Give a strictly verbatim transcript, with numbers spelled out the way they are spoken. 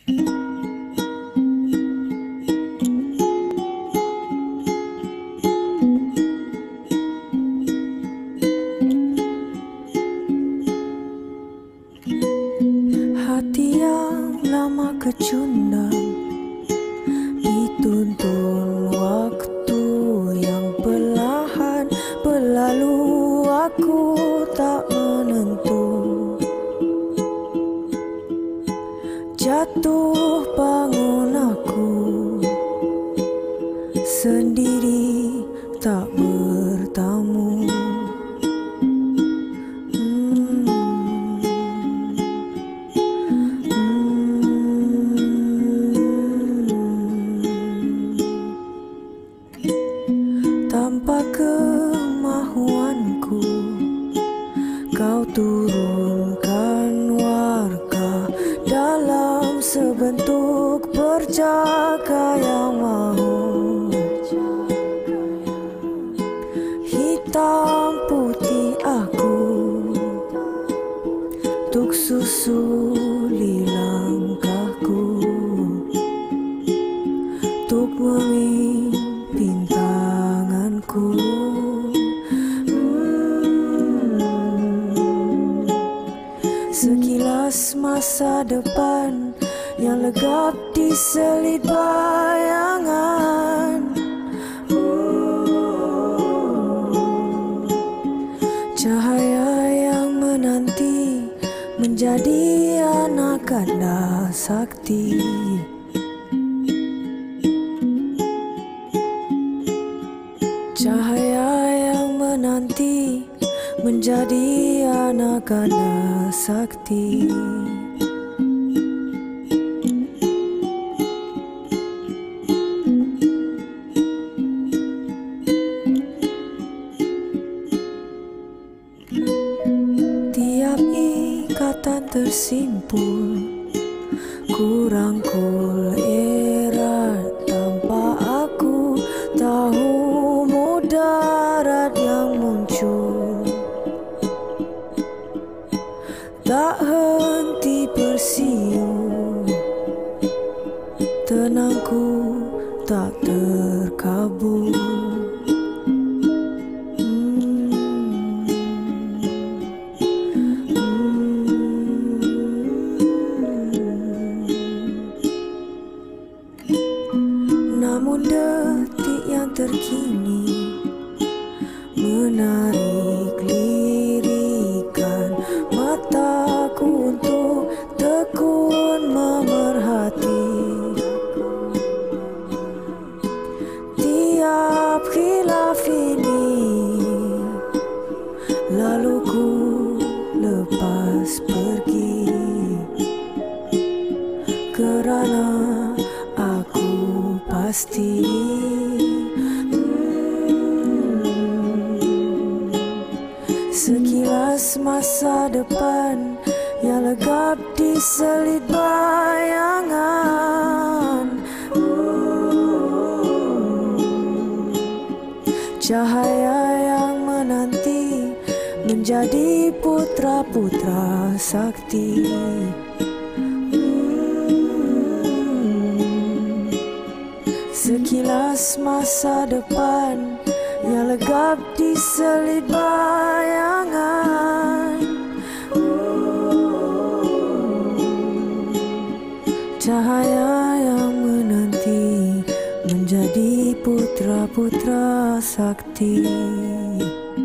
Hati yang lama kecundang dituntun waktu yang perlahan berlalu, aku tak menentu. Jatuh bangun aku sendiri tak bertamu. Tanpa kemahuanku, kau turunkan warga dalam sebentuk berjaga yang mahu. Hitam putih aku untuk susuli langkahku, untuk memimpin tanganku. hmm. Sekilas masa depan yang legap diselit bayangan. Cahaya yang menanti menjadi anak kanda sakti. Cahaya yang menanti menjadi anak kanda sakti. Tiap ikatan tersimpul, ku rangkul erat tanpa aku tahu mudarat yang muncul. Tak henti bersiul, tenangku tak terkabul. Namun detik yang terkini menarik lirikan mataku untuk tekun memerhati tiap khilaf ini. Lalu ku lepas pergi kerana aku pasti hmm. Sekilas masa depan yang legap diselit bayangan. hmm. Cahaya yang menanti menjadi putra-putra sakti. Sekilas masa depan yang legap diselit bayangan. Cahaya yang menanti menjadi putra-putra sakti.